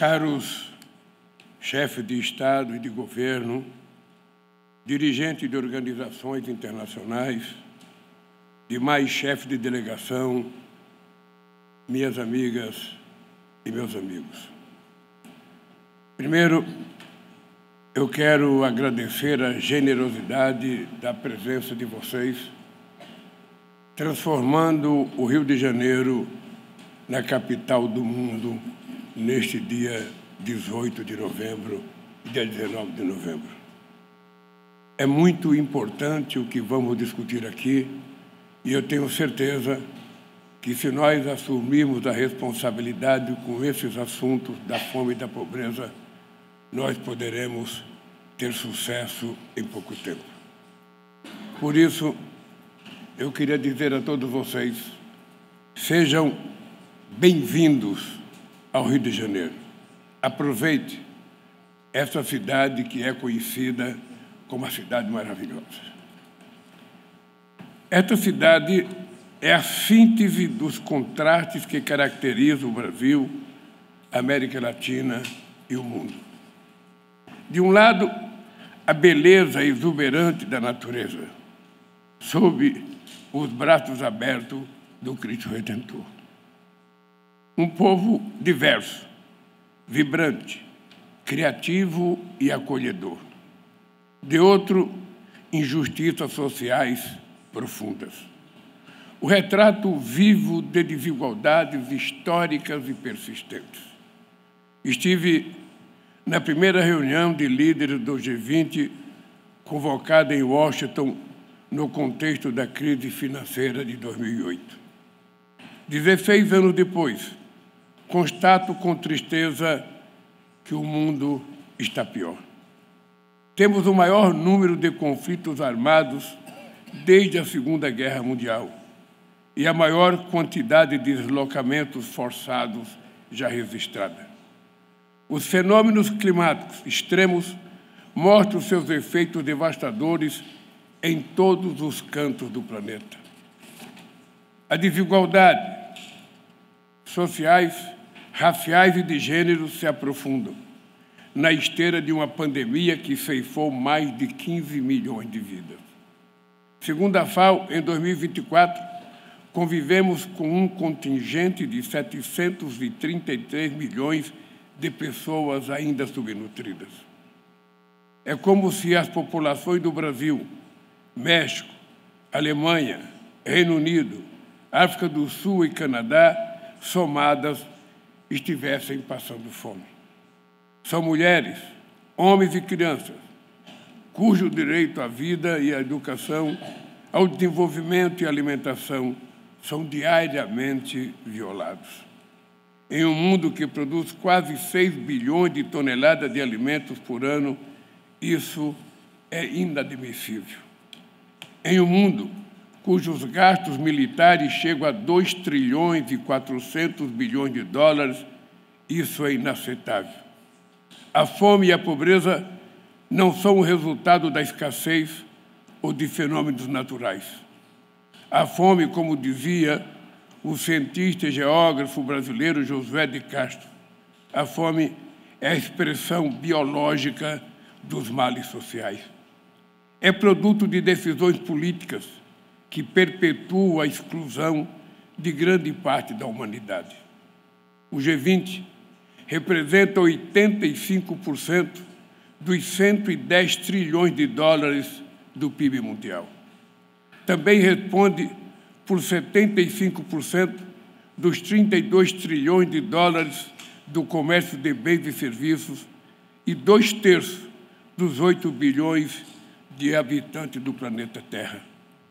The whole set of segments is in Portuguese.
Caros chefes de Estado e de governo, dirigentes de organizações internacionais, demais chefes de delegação, minhas amigas e meus amigos. Primeiro, eu quero agradecer a generosidade da presença de vocês, transformando o Rio de Janeiro na capital do mundo neste dia 18 de novembro e dia 19 de novembro. É muito importante o que vamos discutir aqui e eu tenho certeza que se nós assumirmos a responsabilidade com esses assuntos da fome e da pobreza, nós poderemos ter sucesso em pouco tempo. Por isso, eu queria dizer a todos vocês, sejam bem-vindos ao Rio de Janeiro. Aproveite essa cidade que é conhecida como a cidade maravilhosa. Esta cidade é a síntese dos contrastes que caracterizam o Brasil, a América Latina e o mundo. De um lado, a beleza exuberante da natureza, sob os braços abertos do Cristo Redentor. Um povo diverso, vibrante, criativo e acolhedor. De outro, injustiças sociais profundas. O retrato vivo de desigualdades históricas e persistentes. Estive na primeira reunião de líderes do G20, convocada em Washington no contexto da crise financeira de 2008. 16 anos depois, constato com tristeza que o mundo está pior. Temos o maior número de conflitos armados desde a Segunda Guerra Mundial e a maior quantidade de deslocamentos forçados já registrada. Os fenômenos climáticos extremos mostram seus efeitos devastadores em todos os cantos do planeta. A desigualdade sociais, raciais e de gênero se aprofundam na esteira de uma pandemia que ceifou mais de 15 milhões de vidas. Segundo a FAO, em 2024, convivemos com um contingente de 733 milhões de pessoas ainda subnutridas. É como se as populações do Brasil, México, Alemanha, Reino Unido, África do Sul e Canadá, somadas, estivessem passando fome. São mulheres, homens e crianças, cujo direito à vida e à educação, ao desenvolvimento e à alimentação são diariamente violados. Em um mundo que produz quase 6 bilhões de toneladas de alimentos por ano, isso é inadmissível. Em um mundo cujos gastos militares chegam a 2 trilhões e 400 bilhões de dólares, isso é inaceitável. A fome e a pobreza não são o resultado da escassez ou de fenômenos naturais. A fome, como dizia o cientista e geógrafo brasileiro Josué de Castro, a fome é a expressão biológica dos males sociais. É produto de decisões políticas que perpetua a exclusão de grande parte da humanidade. O G20 representa 85% dos 110 trilhões de dólares do PIB mundial. Também responde por 75% dos 32 trilhões de dólares do comércio de bens e serviços e 2/3 dos 8 bilhões de habitantes do planeta Terra.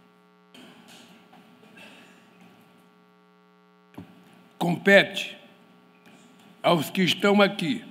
Compete aos que estão aqui,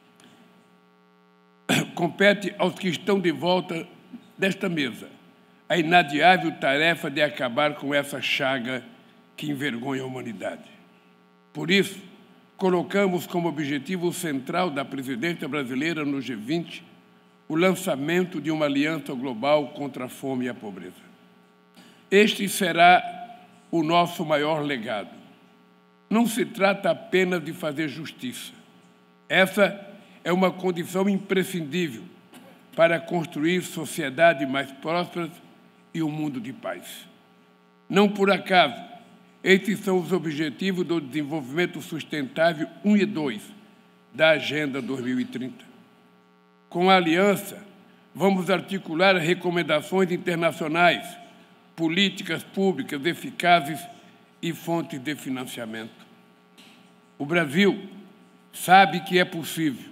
compete aos que estão de volta desta mesa, a inadiável tarefa de acabar com essa chaga que envergonha a humanidade. Por isso, colocamos como objetivo central da presidência brasileira no G20 o lançamento de uma aliança global contra a fome e a pobreza. Este será o nosso maior legado. Não se trata apenas de fazer justiça, Essa é uma condição imprescindível para construir sociedades mais prósperas e um mundo de paz. Não por acaso, esses são os objetivos do desenvolvimento sustentável 1 e 2 da Agenda 2030. Com a aliança, vamos articular recomendações internacionais, políticas públicas eficazes e fontes de financiamento. O Brasil sabe que é possível.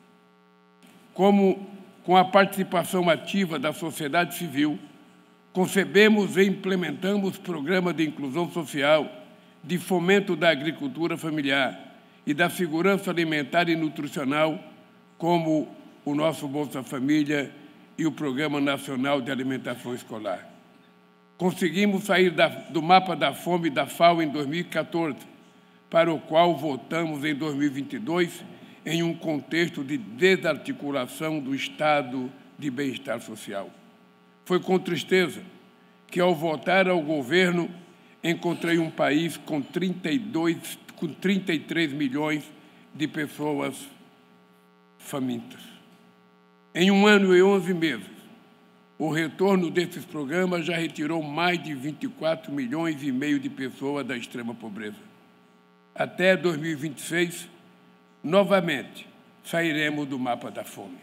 Como com a participação ativa da sociedade civil, concebemos e implementamos programas de inclusão social, de fomento da agricultura familiar e da segurança alimentar e nutricional, como o nosso Bolsa Família e o Programa Nacional de Alimentação Escolar. Conseguimos sair do mapa da fome da FAO em 2014, para o qual votamos em 2022, em um contexto de desarticulação do Estado de bem-estar social. Foi com tristeza que, ao voltar ao governo, encontrei um país com 33 milhões de pessoas famintas. Em 1 ano e 11 meses, o retorno desses programas já retirou mais de 24 milhões e meio de pessoas da extrema pobreza. Até 2026, novamente, sairemos do mapa da fome.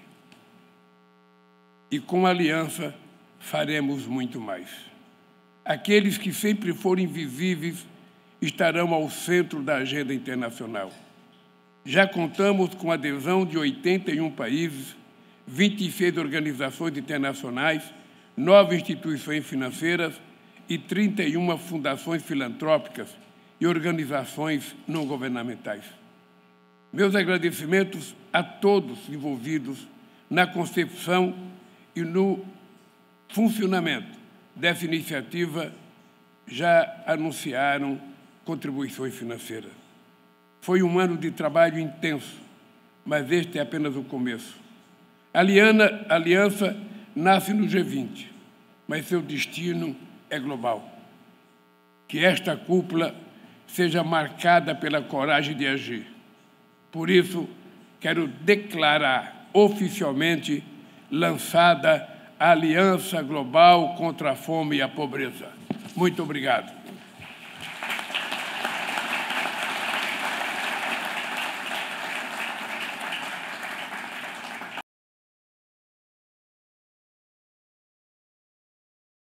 E com a aliança, faremos muito mais. Aqueles que sempre foram invisíveis estarão ao centro da agenda internacional. Já contamos com a adesão de 81 países, 26 organizações internacionais, 9 instituições financeiras e 31 fundações filantrópicas e organizações não governamentais. Meus agradecimentos a todos envolvidos na concepção e no funcionamento dessa iniciativa já anunciaram contribuições financeiras. Foi um ano de trabalho intenso, mas este é apenas o começo. A aliança nasce no G20, mas seu destino é global. Que esta cúpula seja marcada pela coragem de agir. Por isso, quero declarar oficialmente lançada a Aliança Global contra a Fome e a Pobreza. Muito obrigado.